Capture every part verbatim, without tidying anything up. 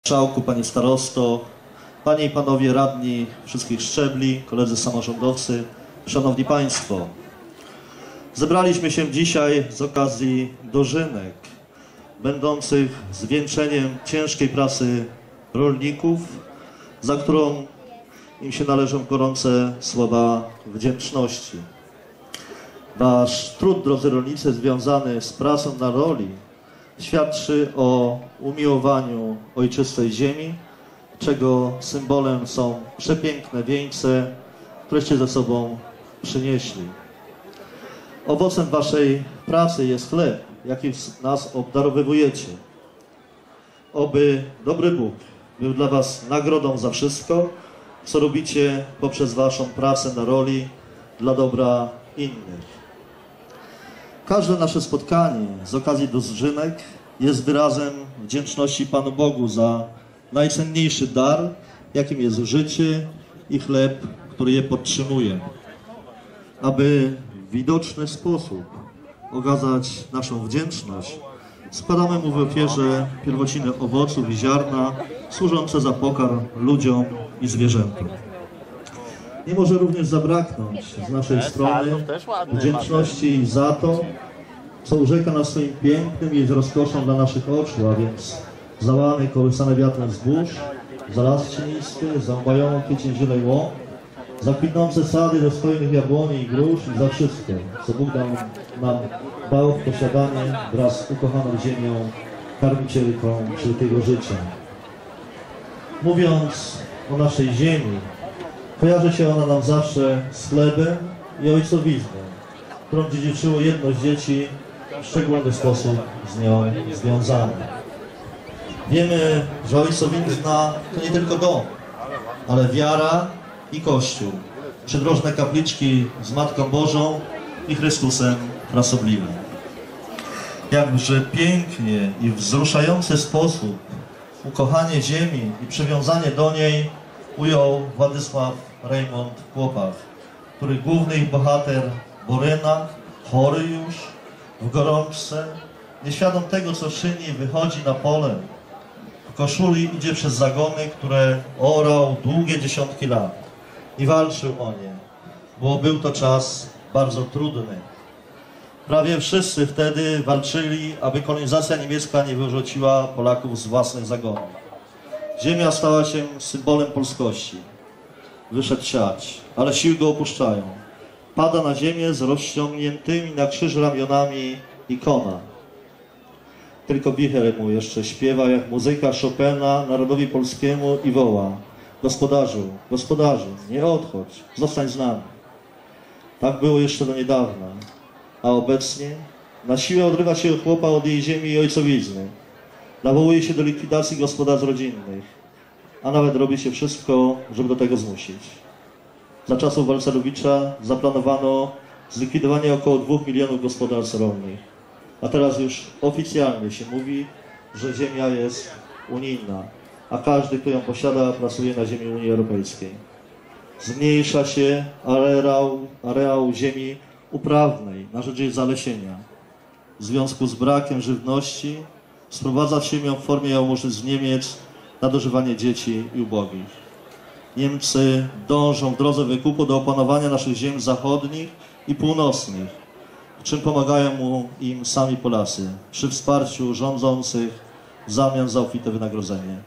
Marszałku, Panie Starosto, Panie i Panowie Radni wszystkich szczebli, koledzy samorządowcy, Szanowni Państwo. Zebraliśmy się dzisiaj z okazji dożynek, będących zwieńczeniem ciężkiej pracy rolników, za którą im się należą gorące słowa wdzięczności. Wasz trud, drodzy rolnicy, związany z pracą na roli, świadczy o umiłowaniu ojczystej ziemi, czego symbolem są przepiękne wieńce, któreście ze sobą przynieśli. Owocem waszej pracy jest chleb, jaki nas obdarowywujecie. Oby dobry Bóg był dla was nagrodą za wszystko, co robicie poprzez waszą pracę na roli dla dobra innych. Każde nasze spotkanie z okazji dożynek jest wyrazem wdzięczności Panu Bogu za najcenniejszy dar, jakim jest życie i chleb, który je podtrzymuje. Aby w widoczny sposób okazać naszą wdzięczność, składamy Mu w ofierze pierwociny owoców i ziarna służące za pokarm ludziom i zwierzętom. Nie może również zabraknąć z naszej strony wdzięczności za to, co urzeka nas swoim pięknym i z rozkoszą dla naszych oczu, a więc za łany kołysane wiatrem zbóż, za las cienisty, za obajoną kwiecień zielonej łąk, za kwitnące sady dostojnych jabłoni i grusz i za wszystko, co Bóg nam, nam dał w posiadanie wraz z ukochaną ziemią, karmicielką wszelkiego życia. Mówiąc o naszej ziemi, kojarzy się ona nam zawsze z chlebem i ojcowizną, którą dziedziczyło jedno z dzieci w szczególny sposób z nią związane. Wiemy, że ojcowizna to nie tylko dom, ale wiara i Kościół, przydrożne kapliczki z Matką Bożą i Chrystusem Frasobliwym. Jakże pięknie i wzruszający sposób ukochanie ziemi i przywiązanie do niej ujął Władysław Rejmont Chłopak, który główny ich bohater Boryna, chory już, w gorączce, nieświadom tego, co czyni, wychodzi na pole. W koszuli idzie przez zagony, które orał długie dziesiątki lat i walczył o nie, bo był to czas bardzo trudny. Prawie wszyscy wtedy walczyli, aby kolonizacja niemiecka nie wyrzuciła Polaków z własnych zagonów. Ziemia stała się symbolem polskości. Wyszedł siać, ale siły go opuszczają. Pada na ziemię z rozciągniętymi na krzyż ramionami ikona. Tylko wicher mu jeszcze śpiewa jak muzyka Chopina narodowi polskiemu i woła: gospodarzu, gospodarzu, nie odchodź, zostań z nami. Tak było jeszcze do niedawna, a obecnie na siłę odrywa się chłopa od jej ziemi i ojcowizny. Nawołuje się do likwidacji gospodarstw rodzinnych, a nawet robi się wszystko, żeby do tego zmusić. Za czasów Balcerowicza zaplanowano zlikwidowanie około dwóch milionów gospodarstw rolnych, a teraz już oficjalnie się mówi, że ziemia jest unijna, a każdy, kto ją posiada, pracuje na ziemi Unii Europejskiej. Zmniejsza się areał, areał ziemi uprawnej na rzecz jej zalesienia. W związku z brakiem żywności sprowadza się ją w formie jałmużny z Niemiec na dożywanie dzieci i ubogich. Niemcy dążą w drodze wykupu do opanowania naszych ziem zachodnich i północnych, w czym pomagają mu im sami Polacy, przy wsparciu rządzących w zamian za obfite wynagrodzenie.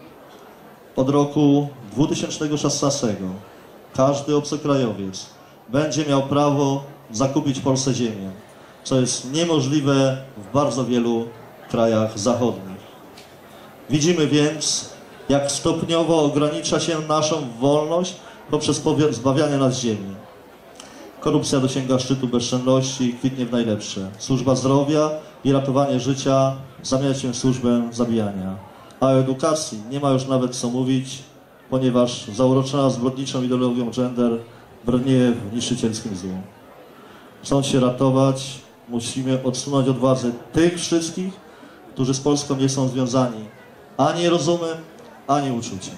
Od roku dwutysięcznego szesnastego każdy obcokrajowiec będzie miał prawo zakupić w Polsce ziemię, co jest niemożliwe w bardzo wielu krajach zachodnich. Widzimy więc, jak stopniowo ogranicza się naszą wolność poprzez zbawianie nas ziemi. Korupcja dosięga szczytu bezczelności i kwitnie w najlepsze. Służba zdrowia i ratowanie życia zamienia się w służbę zabijania. A o edukacji nie ma już nawet co mówić, ponieważ zauroczona zbrodniczą ideologią gender brnie w niszczycielskim złu. Chcąc się ratować, musimy odsunąć od władzy tych wszystkich, którzy z Polską nie są związani ani rozumem, ani uczuciem.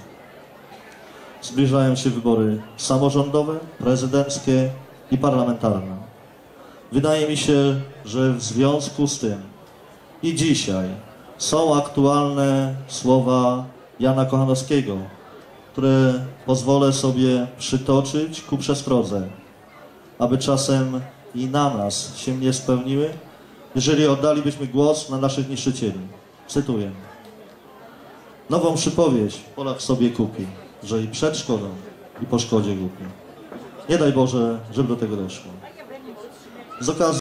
Zbliżają się wybory samorządowe, prezydenckie i parlamentarne. Wydaje mi się, że w związku z tym i dzisiaj są aktualne słowa Jana Kochanowskiego, które pozwolę sobie przytoczyć ku przestrodze, aby czasem i na nas się nie spełniły, jeżeli oddalibyśmy głos na naszych niszczycieli. Cytuję. Nową przypowieść Polak sobie kupi, że i przed szkodą, i po szkodzie głupi. Nie daj Boże, żeby do tego doszło. Z okazji